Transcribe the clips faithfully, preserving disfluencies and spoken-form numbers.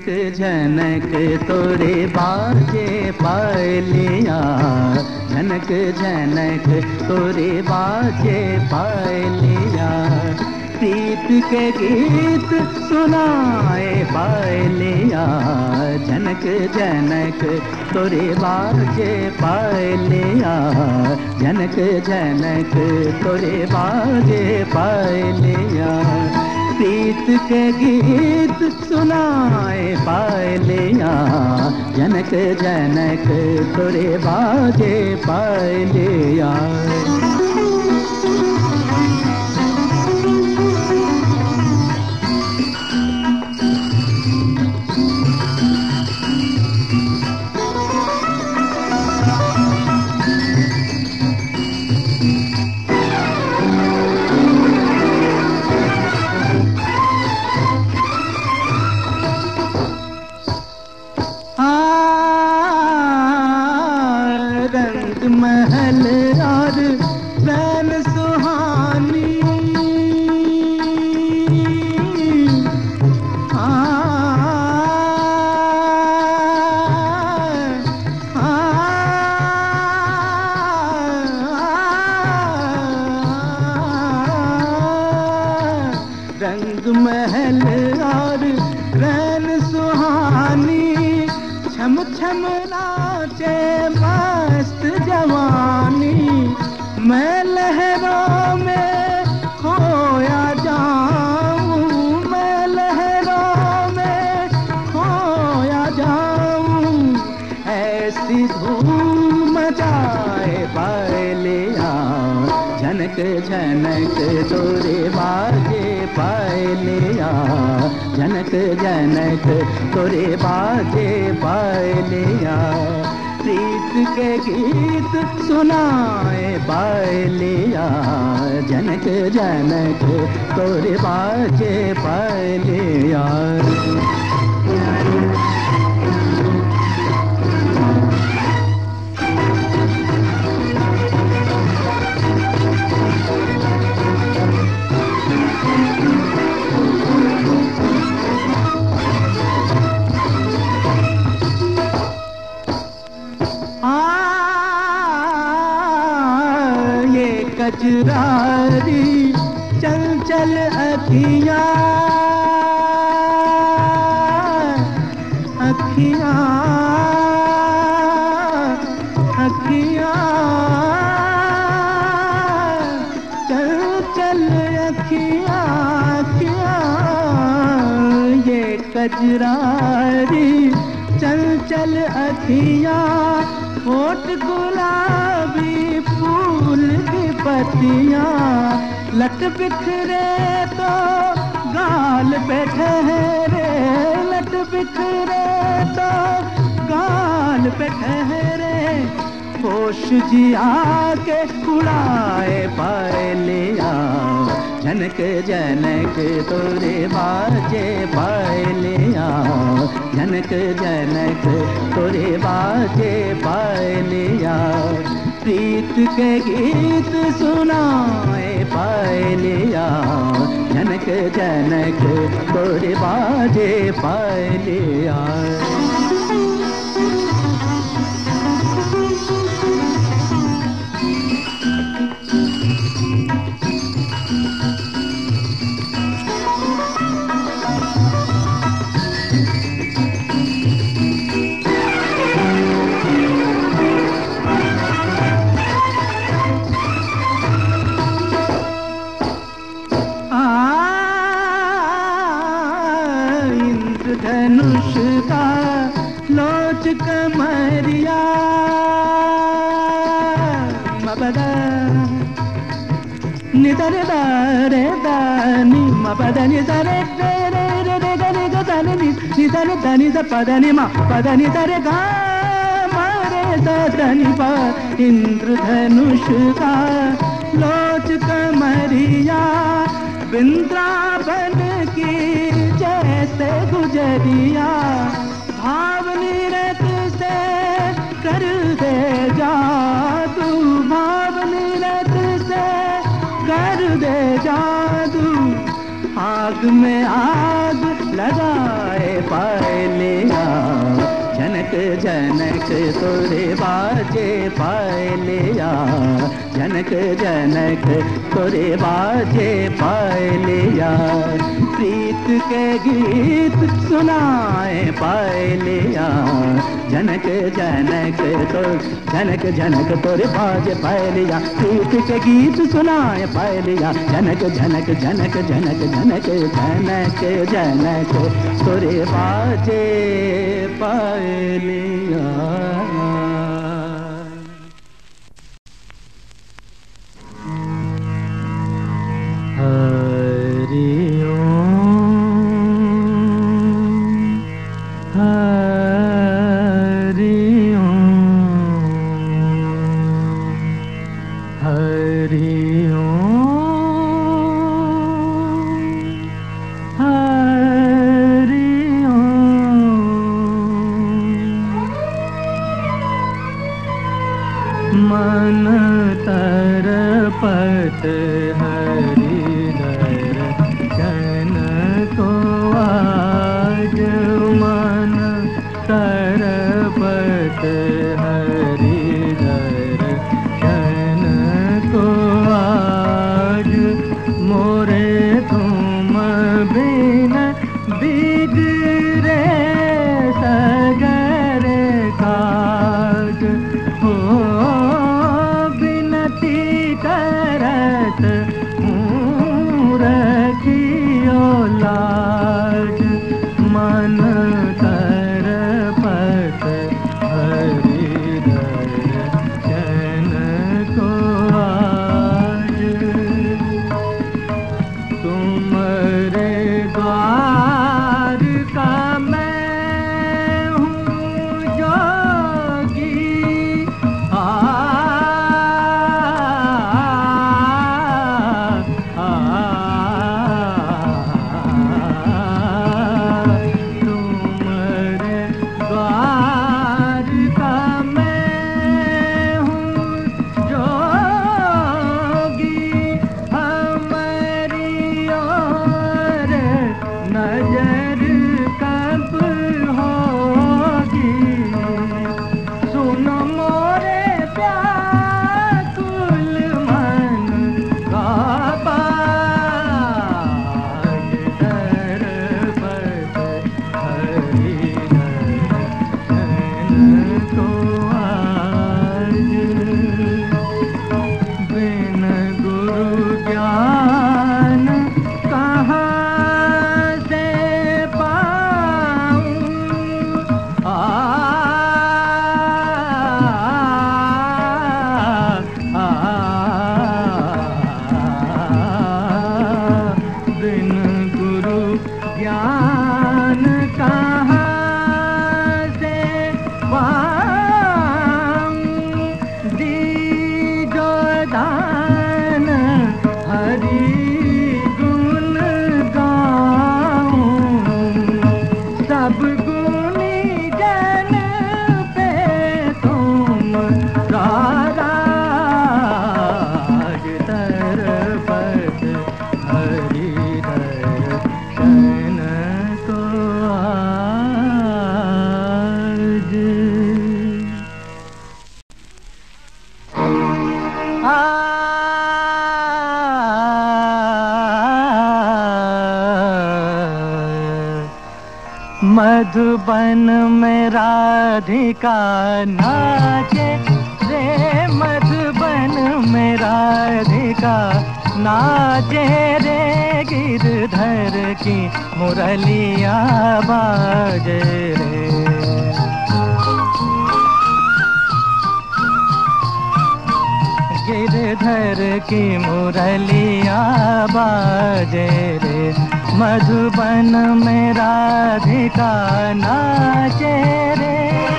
झनक झनक तोरे बाजे पायलिया, झनक झनक तोरे बाजे पायलिया। प्रीत के गीत सुनाए पायलिया, झनक झनक तोरे बाजे पायलिया, झनक झनक तोरे बाजे पायलिया। प्रीत के गीत सुनाए पायलिया, झनक झनक तोरे बाजे पायलिया। महल और रैन सुहानी, आ, आ, रंग महल और रैन सुहानी, छम छम नाचे मस्त जवानी। मैं लहरों में खोया जाऊं, मैं लहरों में खोया जाऊं। ऐसी धूम मचाए पायलिया, झनक झनक तोरे बाजे पायलिया, झनक झनक तोरे बाजे पायलिया। प्रीत के गीत सुनाए पायलिया, झनक झनक तोरे बाजे पायलिया। कजरारी चल चल अखियाँ, अखियाँ अखियाँ चल चल अखियाँ अखियाँ। ये कजरारी चल चल अखियाँ, होठ गुलाबी फूल की पत्तियाँ। लट बिखरे तो गाल पे ठहरे, लट बिखरे तो गाल पे ठहरे। होश जिया के उड़ाए पायलिया, झनक झनक तोरे बाजे पायलिया, झनक झनक तोरे बाजे पायलिया। प्रीत के गीत सुनाए पायलिया, झनक झनक तोरे बाजे पायलिया। धनुष का लोच कमरिया, मबदा निदर दारे दानी मबदा निदरे रे रे रे रे रे ग दानी निदर दानी द पदनी मा पदनी दरे गा मारे दानी पा। इंद्रधनुष का लोच कमरिया, वृंदावन की जैसे गुजरिया। भावनी रत से कर दे जादू, भावनी रत से कर दे जादू। आग में आग लगाए पायल पायलिया झनक झनक तोरे बाजे पायलिया झनक झनक तोरे बाजे पायलिया प्रीत के गीत सुनाए पायलिया झनक झनक तो झनक झनक तोरे बाजे पायलिया प्रीत के गीत सुनाए पायलिया झनक झनक झनक झनक झनक झनक झनक तोरे बाजे पायलिया। हरि मन तरपत हरिदर जन को आज मन तरपत हरिदर जन को आज मोरे तुम बिन बिगड़े सगरे काज हो करत रखियो लाज मन तरपत हरिदर जन को आज तुम्हारे द्वार का मैं हूँ जोगी आ मधुबन में राधिका नाचे रे मधुबन में राधिका नाचे रे गिरधर की मुरलिया बाजे रे गिरधर की मुरलिया बाजे रे मधुबन में राधिका नाचे रे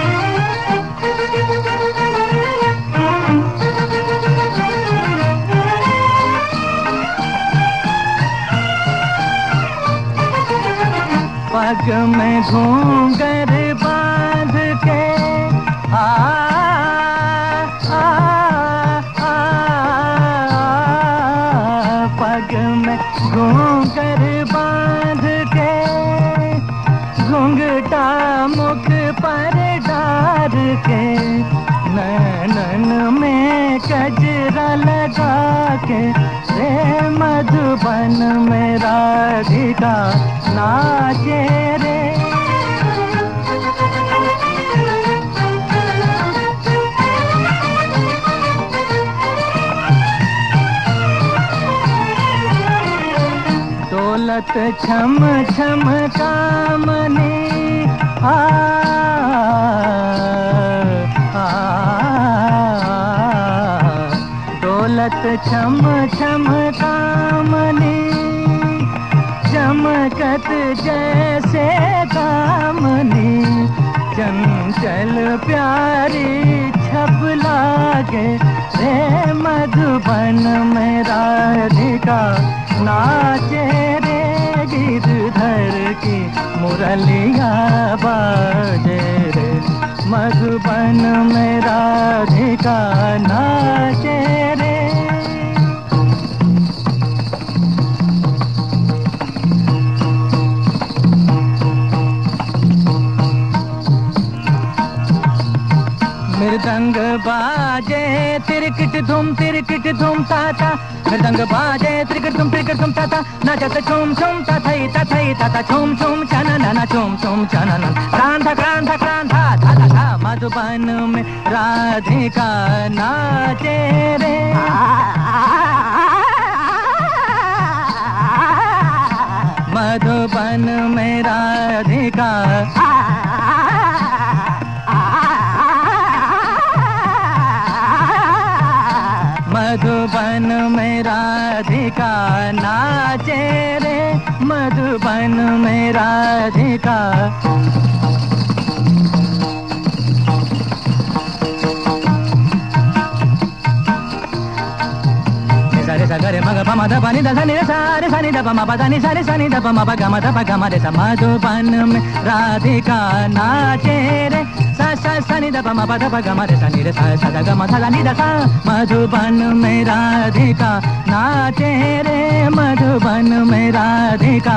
पग में घूंघर बांध के आ घूंघट के, नैनन में कजरा लगा के, रे मधुबन में राधिका नाचे रे। दौलत छम छम कामने आ, आ, दौलत छम छम कामने, चमकत जैसे कामनी, चंचल प्यारी छप लागे, रे मधुबन में राधिका नाचे रे। गिरधर की मुरलिया बाजे रे, मधुबन में राधिका नाचे रे। मृदंग बाजे तिरकिट धूम तिरकिट धूम ताता, मृदंग बाजे तिरकिट धूम तिरकिट धूम ताता, नाचत छुम छुम तथई तथई तथा छुम छुम चननना छुम छुम चननन, क्रांता क्रांता क्रांता था था था। मधुबन में राधिका नाचे रे, मधुबन में राधिका, मधुबन में राधिका नाचे रे, मधुबन में राधिका। सारे सगरे मग पम ध पनि ध नि सा रे सा नि ध पम प ध नि सा रे सा नि ध पम प ग म ध प ग म रे सा। मधुबन में राधिका नाचे रे, सा सा सा नि ध पम प ध प ग म रे सा नि रे सा सा ध ग म ध नि ध सा। मधुबन में राधिका नाचे रे, मधुबन में राधिका।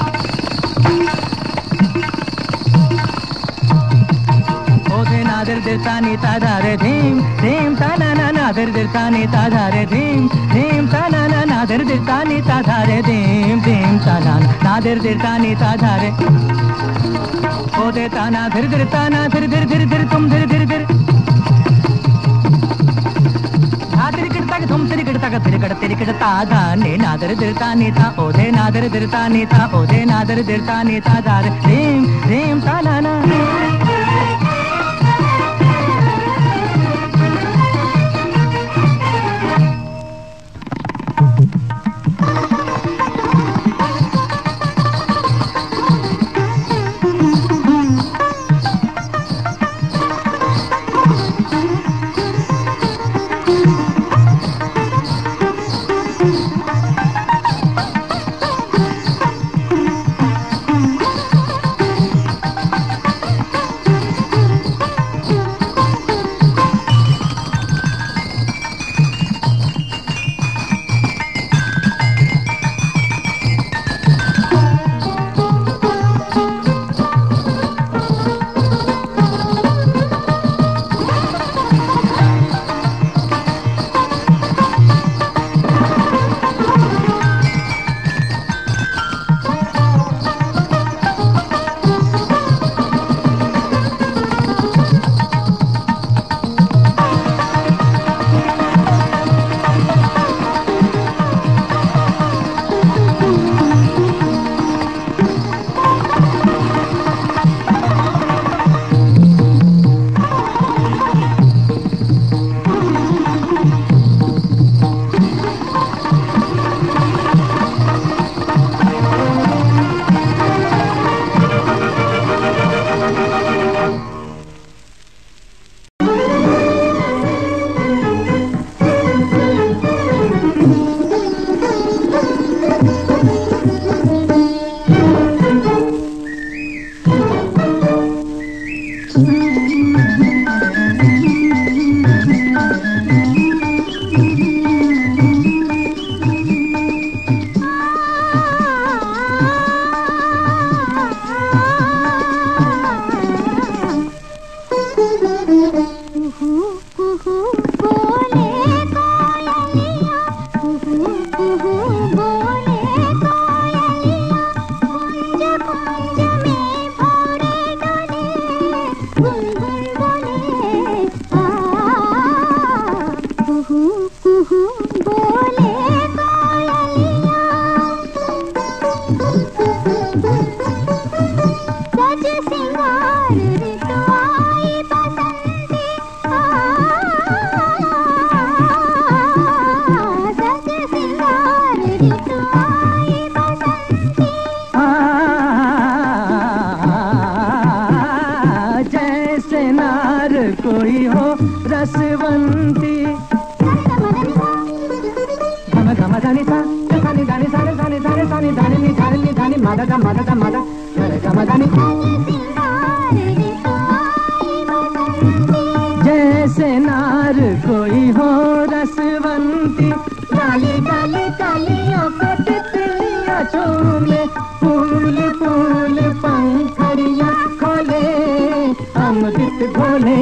ओधे नादर दिरता नीता धारे धीम धीम ता ना ना नादर दिरता नीता धारे धीम धीम ता ना ना नादर दिरता नीता धारे धीम धीम ता ना नादर दिरता नीता धारे। ओधे ता ना धीर धीर ता ना धीर धीर धीर धीर तुम धीर धीर धीर, धा धीर गिरता के तुम धीर गिरता के धीर गिरता धीर गिरता धा ने नादर दिरता नीता। ओधे नादर दिरता नीता, ओधे नादर दिरता नीता धारे धीम धीम ता ना ना। मद ग मद ग मद ग ग मद नि जैसे नार कोई हो रसवंती डाली डाली डालियों पे तितलियां झूमे फूल फूल पंखड़ियां खोले अमृत घोले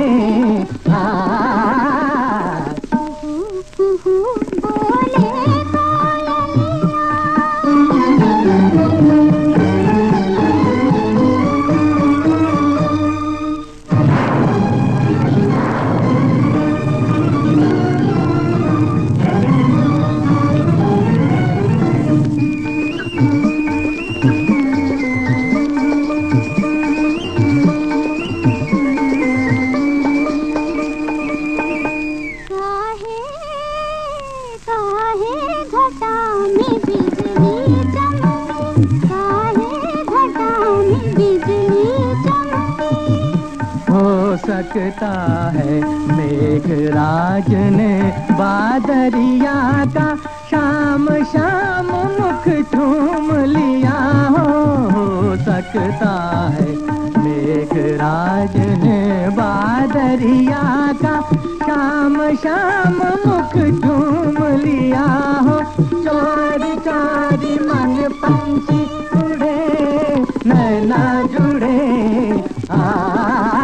सकता है मेघराज ने बादरिया का शाम शाम मुख चूम लिया हो, हो सकता है मेघराज ने बादरिया का शाम शाम मुख चूम लिया हो। चोरी चोरी मन पंछी उड़े नैना जुड़े आ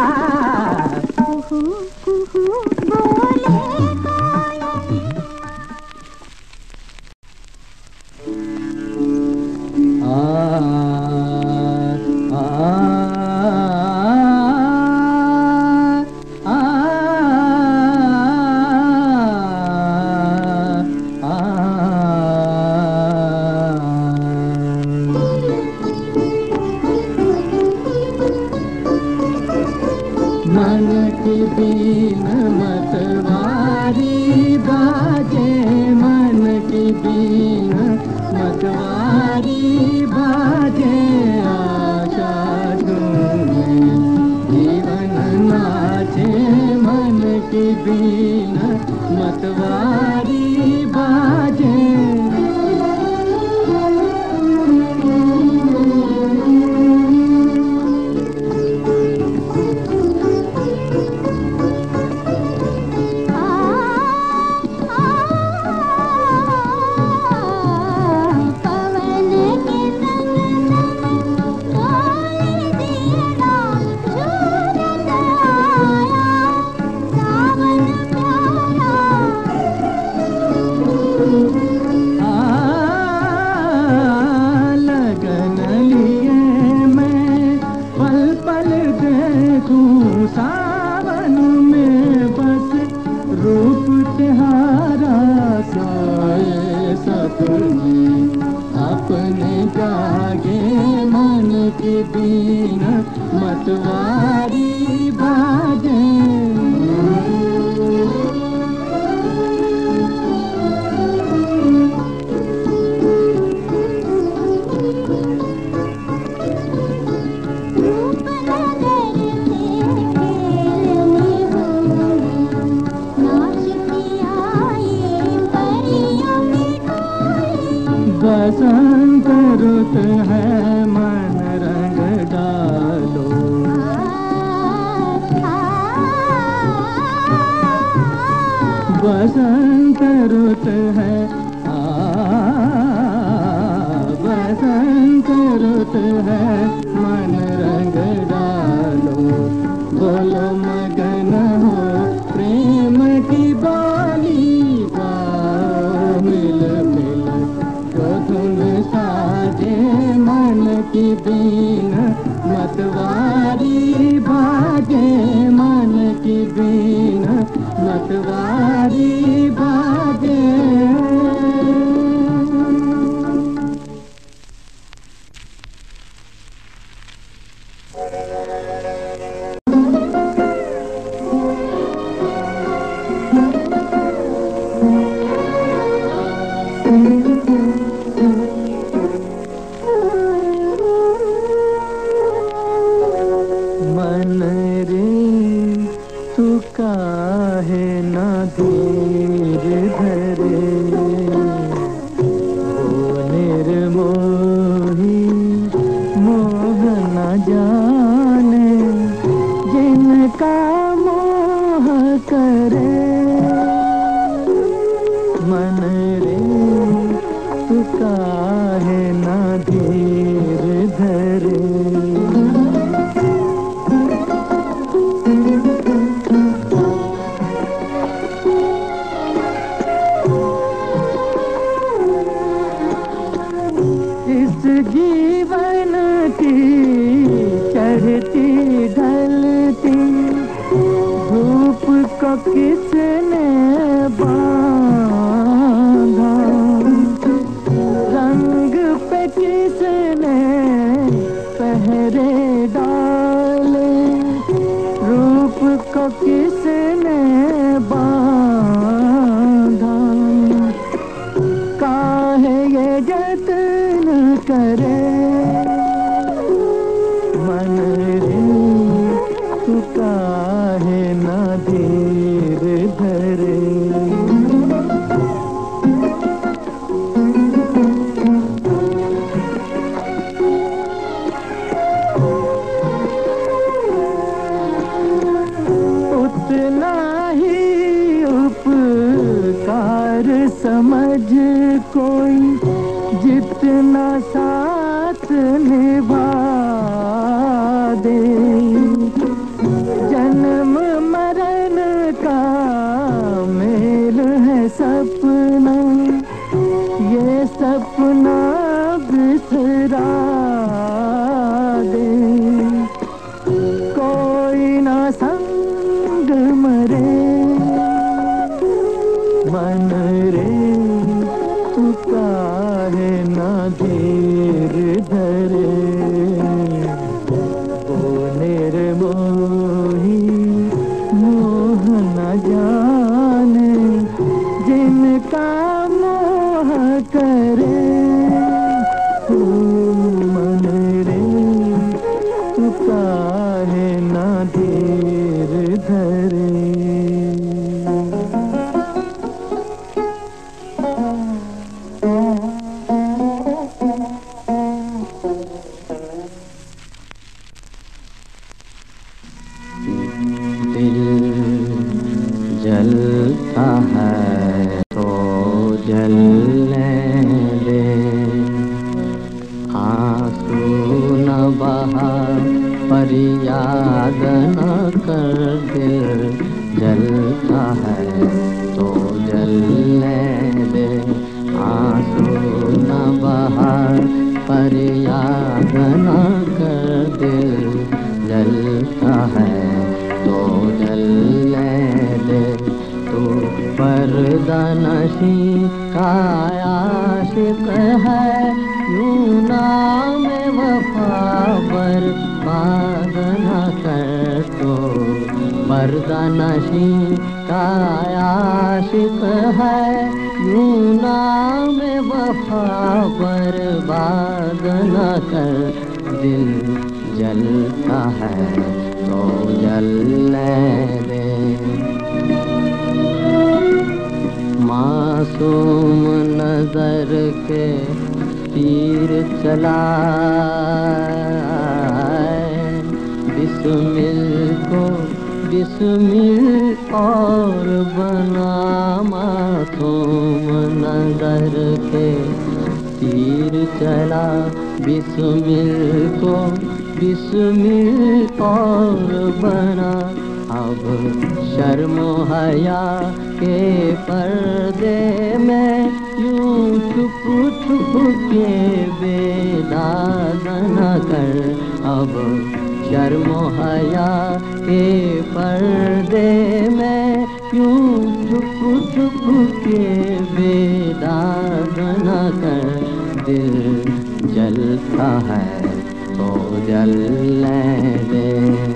बसंत रुत है मन रंग डालो, बसंत रुत है आ बसंत रुत है मन रंग डालो। बोलो मगन हो प्रेम की बोली गाओ, मिल मिल जो धुन साजे मन की बीन मतवारी बाजे, मन की बीन मतवारी बाजे। जिनका मोह करे। मन रे तू काहे ना धीर धरे। इस जीवन की चढ़ती ढलती धूप को किसने बांधा, रंग पे किसने पहरे डाले, रूप को किसने बांधा। काहे ये जतन करे, मन रे तू काहे ना धीर धरे। उतना ही उपकार समझ कोई जितना साथ निभा दे। जन्म मरण का मेल है सपना, ये सपना बिसरा दे। कोई ना संग मरे, मन रे तू काहे ना धीर धरे। ओ निर्मोही मोह न जाने, जिनका मोह करे। तू मन रे तू काहे ना धीर धरे। दिल जलता है तो जलने दे, आंसू न बहा फरियाद न कर। दिल जलता है तो जलने दे, आंसू न बहा फरियाद न कर। दिल जलता है तो जलने दे। तू पर्दा नशी का आशिक है, यूं नाम वफा बर्बाद न कर। तो पर्दा नशी का आशिक है, यूं नाम वफा बर्बाद न कर। दिल जलता है तो जलने दे। मासूम नजर के तीर चलाए, बिस्मिल को बिस्मिल और बना। मासूम नजर के तीर चला, बिस्मिल को बिस्मिल और बना। अब शर्म हया के पर्दे में यूं छुप छुप के बेदाग न कर। अब शर्म हया के पर्दे में यूं छुप छुप के बेदाग न कर। दिल जलता है तो जलने दे।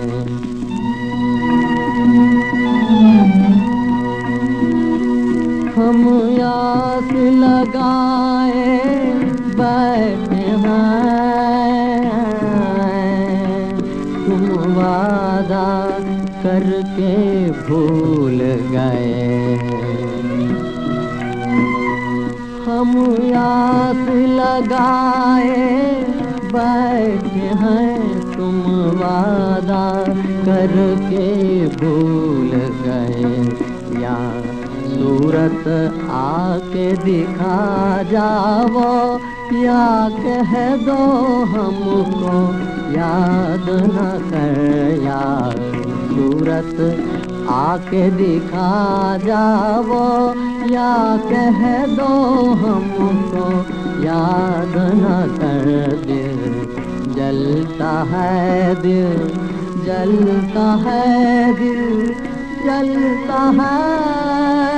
हम आस लगाए बैठे हैं, तुम वादा करके भूल गए। हम आस लगाए बैठे हैं तुम वादा करके भूल गए, या सूरत आके दिखा जाओ, या कह दो हमको याद न कर, या सूरत आके दिखा जाओ, या कह दो हमको याद न कर। दिल जलता है, दिल जलता है, दिल जलता है।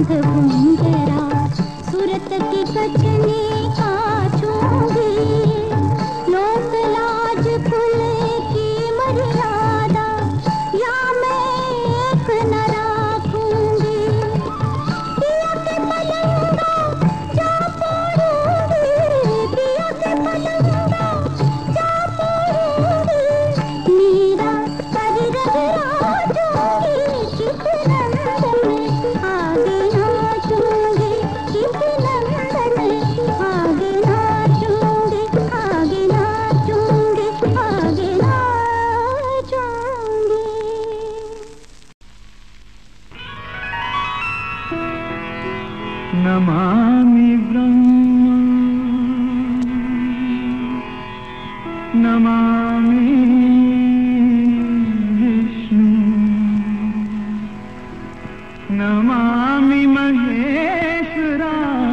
बांध घुंघरा सूरत की कचनी काछूंगी लोक लाज कुल की मर्यादा या मैं एक न राखूंगी पिया के पलंगा जा पड़ूंगी पिया के पलंगा जा पड़ूंगी मीरा कर रंगराजूंगी किस नंद में आगे नाचूंगी किस नंद में आगे नाचूंगी आगे नाचूंगी आगे नाचूंगी। नमामि ब्रह्म नमामि विष्णु नमामि महेश्वरा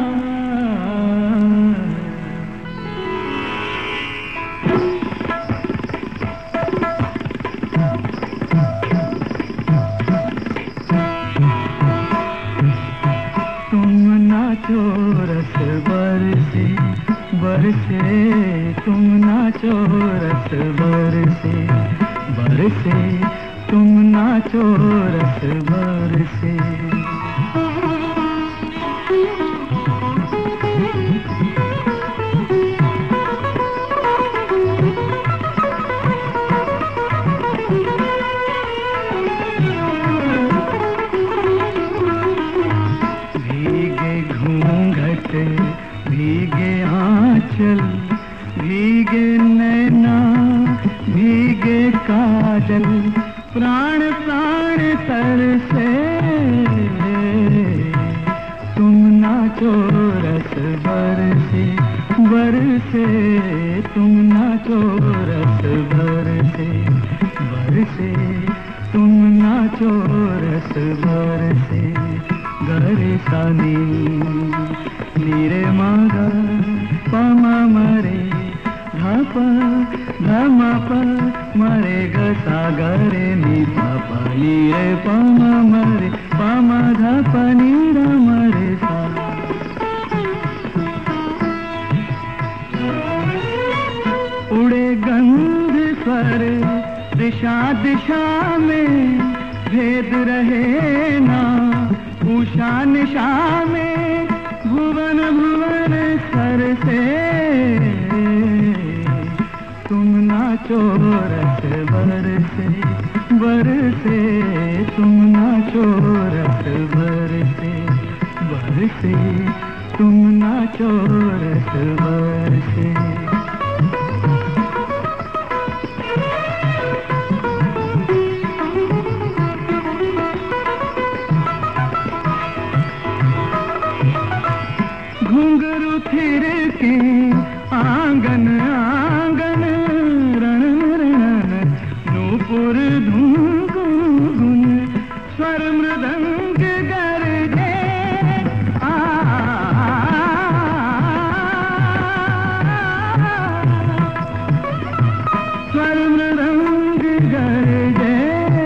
तुम नाचो रस बरसे बरसे तुम नाचो रस बरसे बरसे तुम नाचो रस बरसे। भीगे घूंघट भीगे आंचल भीगे नैना भीगे काजल प्राण प्राण तरसे तुम नाचो रस बरसे बरसे तुम नाचो रस बरसे बरसे तुम नाचो रस बरसे। गरे सानी नीरे मागा पमा मरे धप धमप मरे गसा गरे नी पपा नीरे पमा मरे पमा धप नीरा मरे सा। उड़े गंध स्वर दिशा दिशा में भेद रहे ना उषा निशा में भुवन भुवन सर से तुम नाचो रस बरसे बरसे तुम नाचो रस बरसे बरसे तुम नाचो रस बरसे। घुंघरू थिर के आंगन आंगन रण रण नूपुर धुन गुन स्वर मृदंग गरजे आ स्वर मृदंग गरजे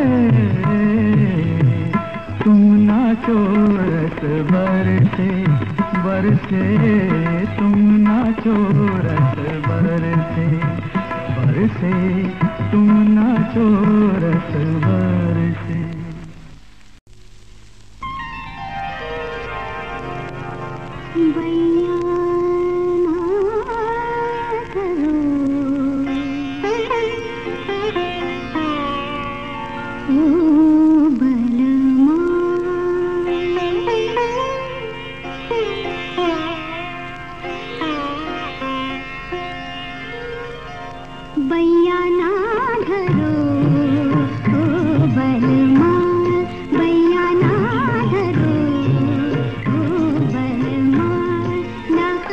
तुम नाचो रस बरसे बरसे तुम नाचो रस बरसे बरसे तुम नाचो रस बरसे। बैया ना धरो ओ बलमा बैया ना धरो ओ बलमा ना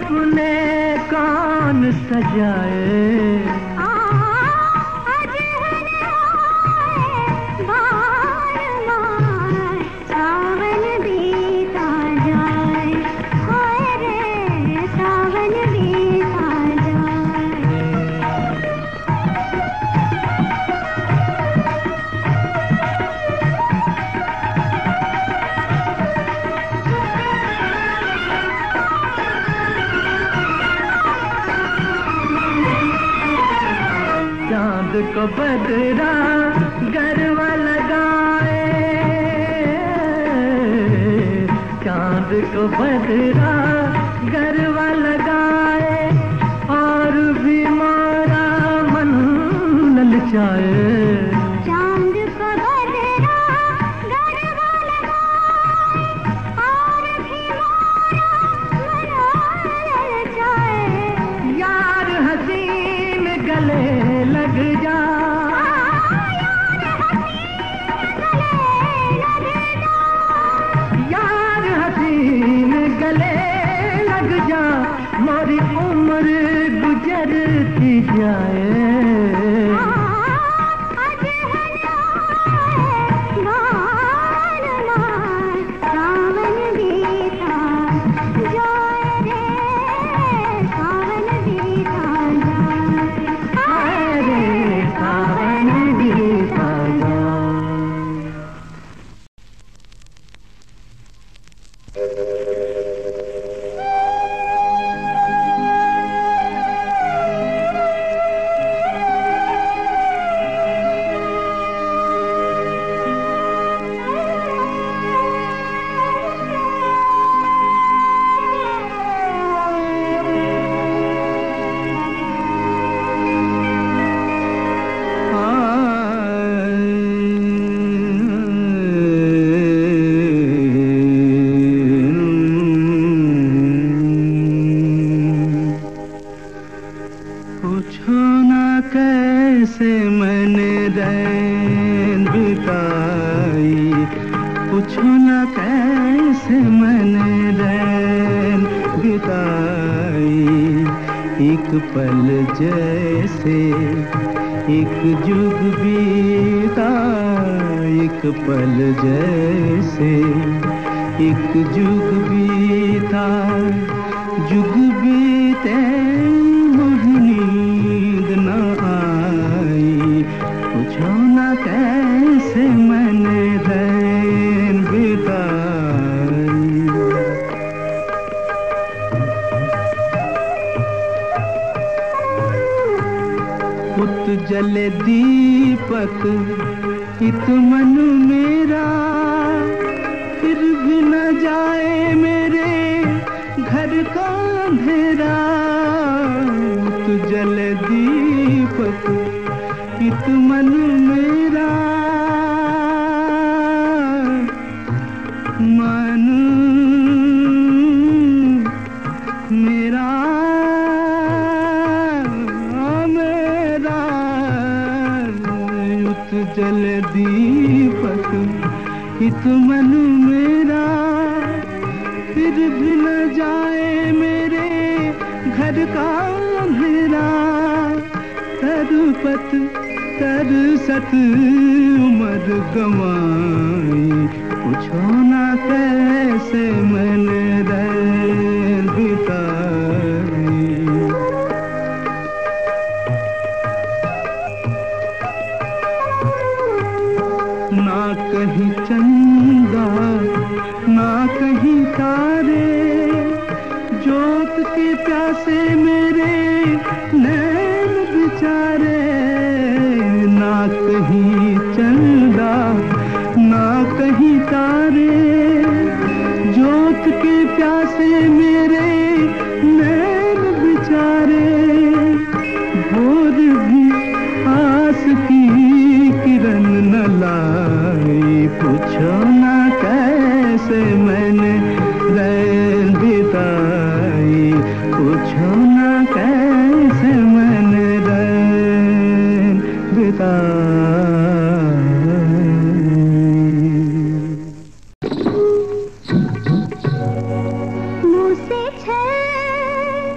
सपने कौन सजाए, को बदरा गरबा लगाए, चांद को बदरा गरबा लगाए, और भी मारा मन ललचाए। चांद को बदरा गरबा लगाए, और भी मारा मन ललचाए। यार हसीन गले लग जा, यार हसीन गले लग जा, मोरी उम्र गुजरती जाए। एक पल जैसे एक जुग बीता, एक पल जैसे एक जुग बीता, जुग बीते नींद न आई, पूछो न कैसे मैंने रैन बिताई। उत जले दीपक इत मन मेरा, फिर भी न जाए मेरे घर का अंधेरा। उत जले दीपक इत मन मेरा, मन मेरा जल दीपक इत मन मेरा, फिर भी न जाए मेरे घर का अंधेरा। तड़पत तरसत उम्र गंवाई, पूछो ना कैसे मैंने रैन बिताई। ना कहीं चंदा ना कहीं तारे, जोत के प्यासे मेरे नैन बिचारे। ना कहीं चंदा ना कहीं तारे, जोत के प्यासे मेरे नैन बिचारे। भोर भी आस की किरण न लाई, पूछो ना कैसे मैंने रैन बिताई। पूछो ना कैसे मैंने रैन बिताई। मुँह से छल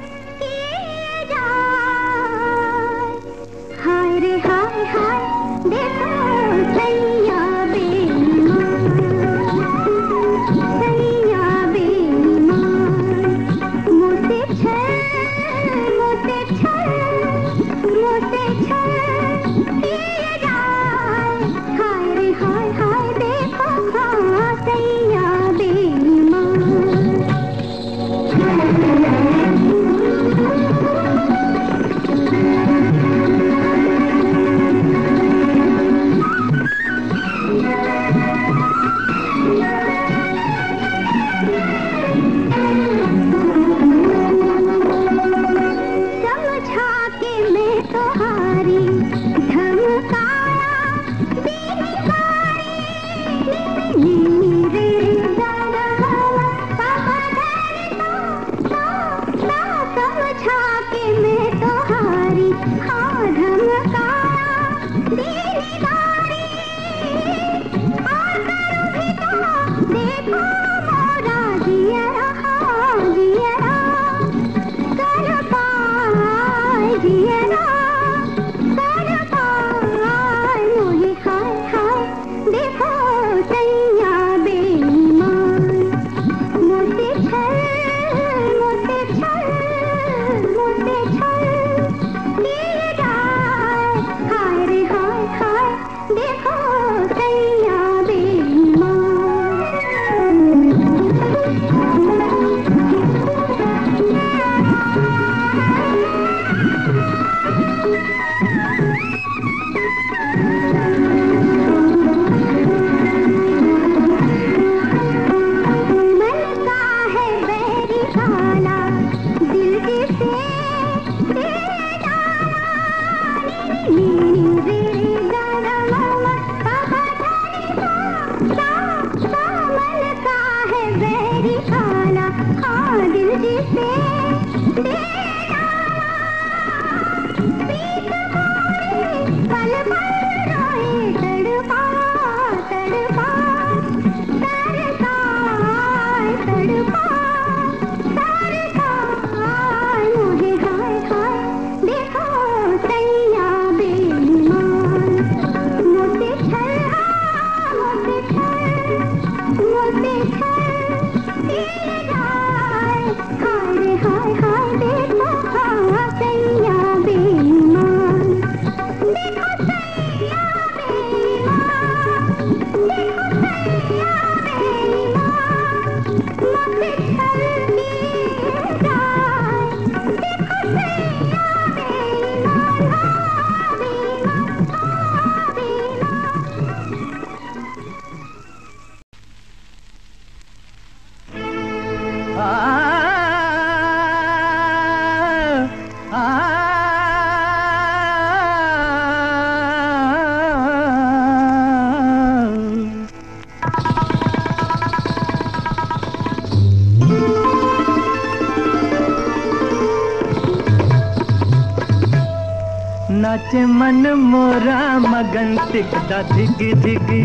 नाचे मन मोरा मगन टिकदा धिगी धिगी,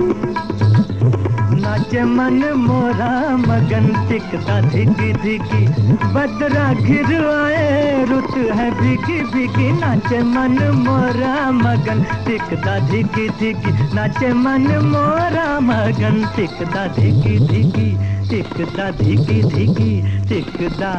नाचे मन मोरा मगन टिकदा धिगी धिगी, बदरा घिर आए रुत है भिगी भिगी, नाचे मन मोरा मगन टिकदा धिगी धिगी, नाचे मन मोरा मगन टिकदा धिगी धिगी, टिकदा धिगी धिगी टिकदा।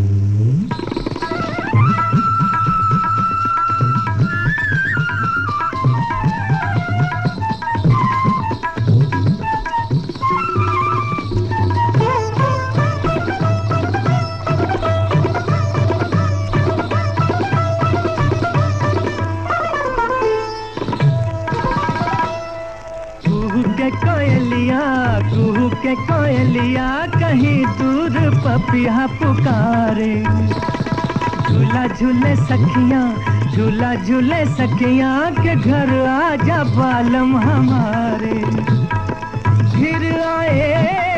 कोयलिया कुहू के कोयलिया कहीं दूर पपिया पुकारे, झूला झूले सखियां झूला झूले सखियां के घर आजा बालम हमारे, फिर आए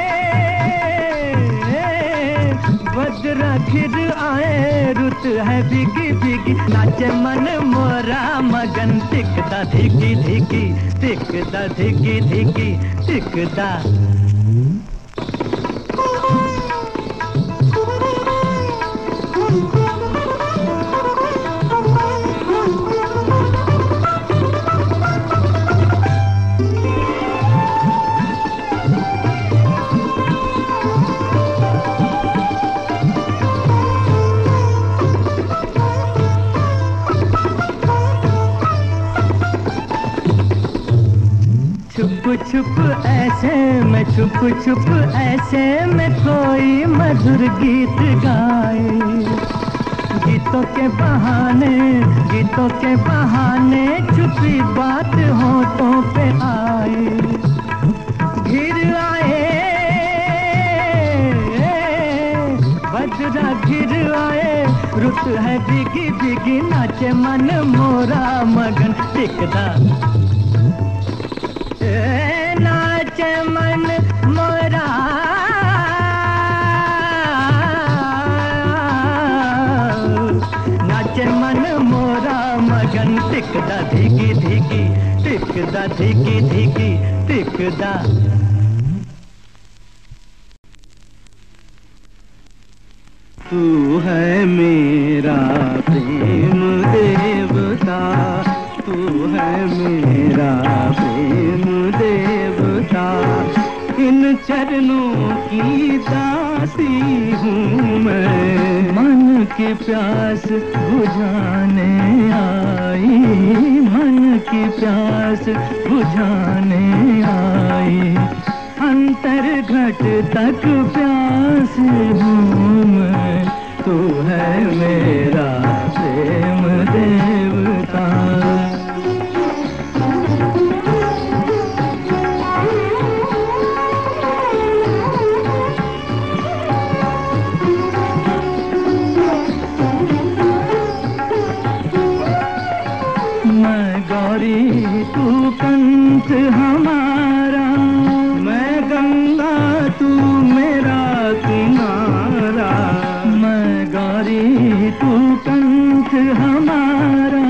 बदरा घिर आए रुत है भिगी भिगी, नाचे मन मोरा मगन टिकदा धिगी धिगी, टिकदा धिगी धिगी टिकदा। छुप छुप ऐसे में छुप छुप ऐसे में कोई मधुर गीत गाए, गीतों के बहाने गीतों के बहाने छुपी बात होठों पे आए, घिर आए बजरा घिर आए रुत है भीगी भीगी, नाचे मन मोरा मगन टिकदा, नाचे मन मोरा नाचे मन मोरा मगन टिकदा धिगी धिगी, टिकदा धिगी धिगी टिकदा। तू है मेरा प्रेम देवता, तू है मेरा प्रेम देवता, इन चरणों की दासी हूँ मैं, मन की प्यास बुझाने आई, मन की प्यास बुझाने आई, अंतर घट तक प्यास हूँ मैं, तू है मेरा प्रेम देवता। मैं गौरी तू कंठ हमारा, मैं गंगा तू मेरा किनारा, मैं गौरी तू कंठ हमारा,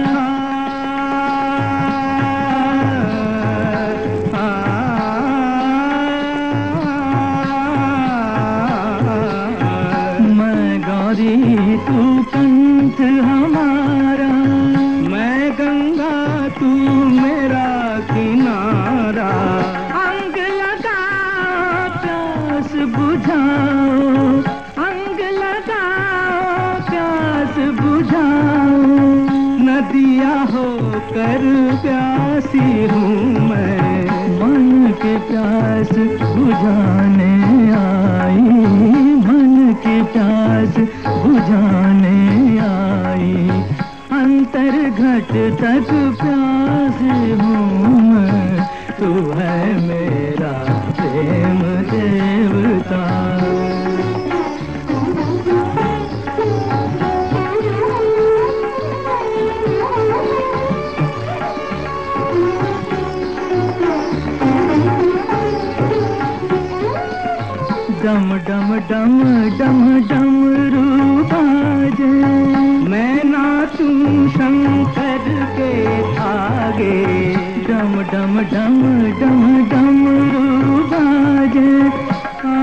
मैं गौरी तू कंठ हमारा, मैं गंगा तू मेरा किनारा, अंग लगा प्यास बुझाओ, अंग लगा प्यास बुझाओ, नदिया हो कर प्यासी हूँ मैं, मन के प्यास बुझाने आई, मन की प्यास बुझाने आई, अंतर घट तक प्यास हूँ मैं, तू है मेरा प्रेम देवता। डम डम डम डम डम रू बाजे, मैं नाचूं शंकर के आगे। डम डम डम डम डमरू बाजे आ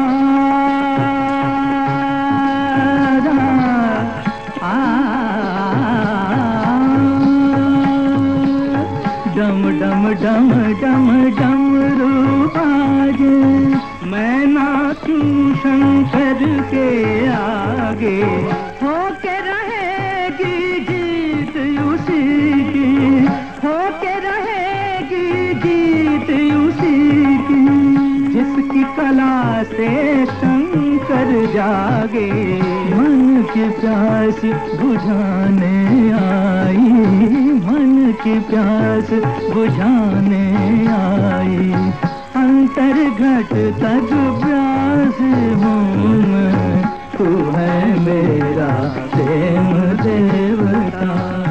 डम डम डम डम डमरू बाजे। मैं नाचूं शंकर के आगे। होके रहेगी जीत उसी की, होके रहेगी जीत उसी की, जिसकी कला से शंकर जागे। मन की प्यास बुझाने आई, मन की प्यास बुझाने आई। अंतर घट तक प्यास हूँ मैं, तू है मेरा प्रेम देवता।